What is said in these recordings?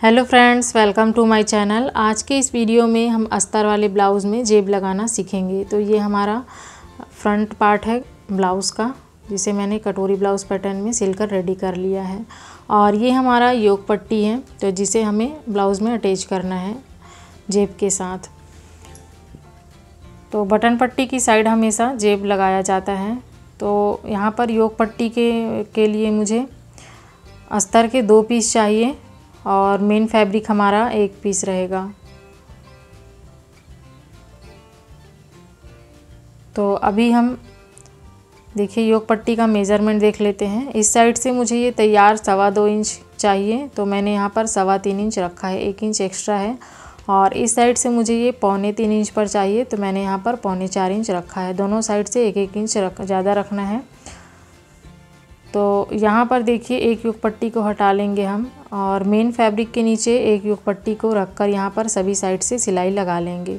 Hello friends, welcome to my channel. आज के इस वीडियो में हम अस्तर वाले ब्लाउज़ में जेब लगाना सीखेंगे। तो ये हमारा फ्रंट पार्ट है ब्लाउज़ का, जिसे मैंने कटोरी ब्लाउज़ पैटर्न में सिलकर रेडी कर लिया है। और ये हमारा योक पट्टी है, तो जिसे हमें ब्लाउज़ में अटैच करना है जेब के साथ। तो बटन पट्टी की साइड हमेशा जेब लगाया जाता है। तो यहाँ पर योक पट्टी के लिए मुझे अस्तर के 2 पीस चाहिए और मेन फैब्रिक हमारा 1 पीस रहेगा। तो अभी हम देखिए योक पट्टी का मेज़रमेंट देख लेते हैं। इस साइड से मुझे ये तैयार 2.25 इंच चाहिए, तो मैंने यहाँ पर 3.25 इंच रखा है, 1 इंच एक्स्ट्रा है। और इस साइड से मुझे ये 3.25 इंच पर चाहिए, तो मैंने यहाँ पर 3.25 इंच रखा है। दोनों साइड से 1-1 इंच ज़्यादा रखना है। तो यहाँ पर देखिए एक योक पट्टी को हटा लेंगे हम और मेन फैब्रिक के नीचे एक योक पट्टी को रखकर यहाँ पर सभी साइड से सिलाई लगा लेंगे।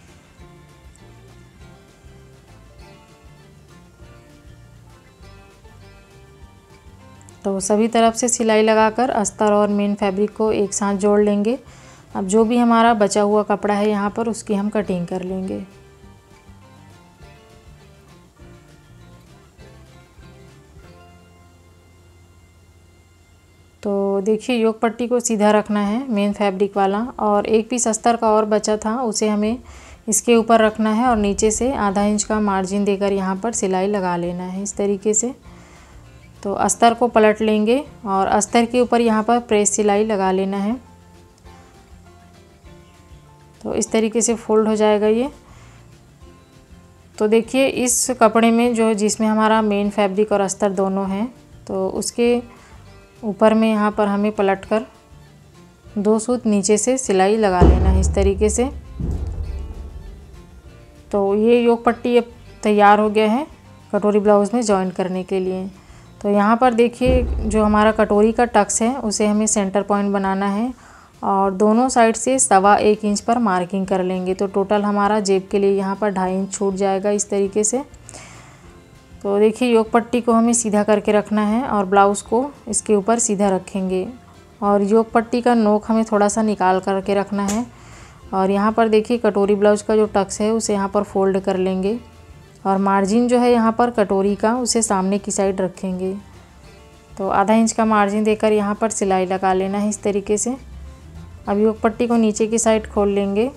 तो सभी तरफ से सिलाई लगाकर अस्तर और मेन फैब्रिक को एक साथ जोड़ लेंगे। अब जो भी हमारा बचा हुआ कपड़ा है यहाँ पर, उसकी हम कटिंग कर लेंगे। तो देखिए योक पट्टी को सीधा रखना है मेन फैब्रिक वाला, और 1 पीस अस्तर का और बचा था उसे हमें इसके ऊपर रखना है और नीचे से आधा इंच का मार्जिन देकर यहाँ पर सिलाई लगा लेना है इस तरीके से। तो अस्तर को पलट लेंगे और अस्तर के ऊपर यहाँ पर प्रेस सिलाई लगा लेना है। तो इस तरीके से फोल्ड हो जाएगा ये। तो देखिए इस कपड़े में जिसमें हमारा मेन फैब्रिक और अस्तर दोनों हैं, तो उसके ऊपर में यहाँ पर हमें पलटकर 2 सूत नीचे से सिलाई लगा लेना है इस तरीके से। तो ये योक पट्टी अब तैयार हो गया है कटोरी ब्लाउज़ में जॉइन करने के लिए। तो यहाँ पर देखिए जो हमारा कटोरी का टक्स है उसे हमें सेंटर पॉइंट बनाना है और दोनों साइड से 1.25 इंच पर मार्किंग कर लेंगे। तो टोटल हमारा जेब के लिए यहाँ पर 2.5 इंच छूट जाएगा इस तरीके से। तो देखिए योक पट्टी को हमें सीधा करके रखना है और ब्लाउज़ को इसके ऊपर सीधा रखेंगे और योक पट्टी का नोक हमें थोड़ा सा निकाल करके रखना है। और यहाँ पर देखिए कटोरी ब्लाउज़ का जो टक्स है उसे यहाँ पर फोल्ड कर लेंगे और मार्जिन जो है यहाँ पर कटोरी का उसे सामने की साइड रखेंगे। तो आधा इंच का मार्जिन देकर यहाँ पर सिलाई लगा लेना है इस तरीके से। अब योक पट्टी को नीचे की साइड खोल लेंगे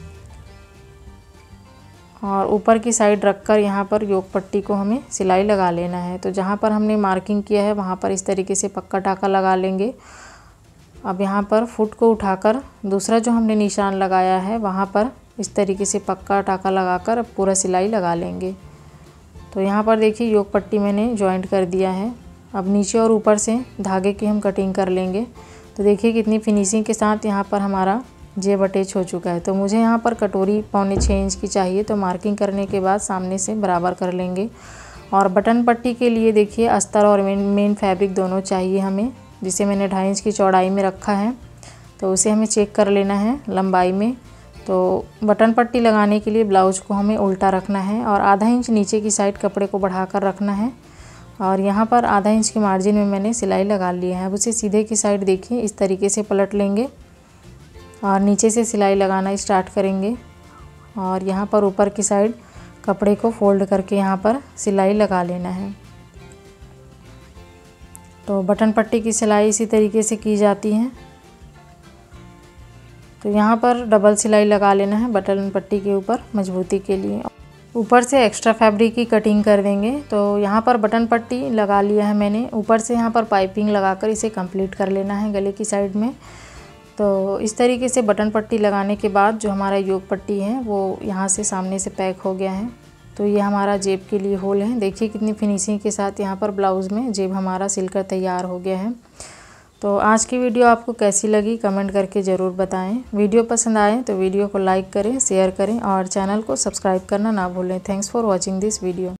और ऊपर की साइड रखकर यहाँ पर योक पट्टी को हमें सिलाई लगा लेना है। तो जहाँ पर हमने मार्किंग किया है वहाँ पर इस तरीके से पक्का टाका लगा लेंगे। अब यहाँ पर फुट को उठाकर दूसरा जो हमने निशान लगाया है वहाँ पर इस तरीके से पक्का टाका लगाकर अब पूरा सिलाई लगा लेंगे। तो यहाँ पर देखिए योक पट्टी मैंने जॉइंट कर दिया है। अब नीचे और ऊपर से धागे की हम कटिंग कर लेंगे। तो देखिए कितनी फिनिशिंग के साथ यहाँ पर हमारा जेब अटैच हो चुका है। तो मुझे यहाँ पर कटोरी 6.25 इंच की चाहिए, तो मार्किंग करने के बाद सामने से बराबर कर लेंगे। और बटन पट्टी के लिए देखिए अस्तर और मेन फैब्रिक दोनों चाहिए हमें, जिसे मैंने 2.5 इंच की चौड़ाई में रखा है। तो उसे हमें चेक कर लेना है लंबाई में। तो बटन पट्टी लगाने के लिए ब्लाउज को हमें उल्टा रखना है और आधा इंच नीचे की साइड कपड़े को बढ़ाकर रखना है। और यहाँ पर आधा इंच के मार्जिन में मैंने सिलाई लगा ली है। अब उसे सीधे की साइड देखिए इस तरीके से पलट लेंगे और नीचे से सिलाई लगाना स्टार्ट करेंगे। और यहाँ पर ऊपर की साइड कपड़े को फोल्ड करके यहाँ पर सिलाई लगा लेना है। तो बटन पट्टी की सिलाई इसी तरीके से की जाती है। तो यहाँ पर डबल सिलाई लगा लेना है बटन पट्टी के ऊपर मजबूती के लिए। ऊपर से एक्स्ट्रा फैब्रिक की कटिंग कर देंगे। तो यहाँ पर बटन पट्टी लगा लिया है मैंने, ऊपर से यहाँ पर पाइपिंग लगाकर इसे कंप्लीट कर लेना है गले की साइड में। तो इस तरीके से बटन पट्टी लगाने के बाद जो हमारा योक पट्टी है वो यहाँ से सामने से पैक हो गया है। तो ये हमारा जेब के लिए होल है। देखिए कितनी फिनिशिंग के साथ यहाँ पर ब्लाउज़ में जेब हमारा सिलकर तैयार हो गया है। तो आज की वीडियो आपको कैसी लगी कमेंट करके ज़रूर बताएं। वीडियो पसंद आए तो वीडियो को लाइक करें, शेयर करें और चैनल को सब्सक्राइब करना ना भूलें। Thanks for watching this video.